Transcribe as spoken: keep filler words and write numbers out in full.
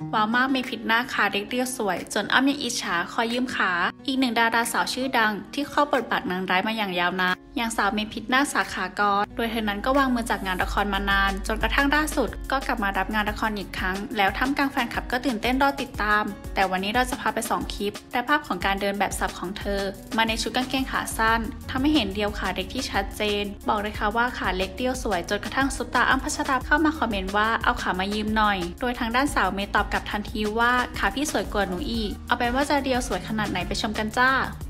ว้าวมากเมพิดหน้าขาเด็กเรียวสวยจนอ้ำยังอิจฉาคอยยืมขาอีกหนึ่งดาราสาวชื่อดังที่เข้าบทบาทนางร้ายมาอย่างยาวนานอย่างสาวเมพิดหน้าสาขากรโดยเธอนั้นก็วางมือจากงานละครมานานจนกระทั่งล่าสุดก็กลับมารับงานละครอีกครั้งแล้วท่ามกลางแฟนคลับก็ตื่นเต้นรอติดตามแต่วันนี้เราจะพาไปส่องคลิปและภาพของการเดินแบบสับของเธอมาในชุดกางเกงขาสั้นทำให้เห็นเดียวขาเด็กที่ชัดเจนบอกเลยค่ะว่าขาเล็กเดียวสวยจนกระทั่งซุปตาอ้ำพัชราเข้ามาคอมเมนต์ว่าเอาขามายืมหน่อยโดยทางด้านสาวเมย์ตอบกลับทันทีว่าขาพี่สวยกว่าหนูอีกเอาเป็นว่าจะเดียวสวยขนาดไหนไปชมกันจ้า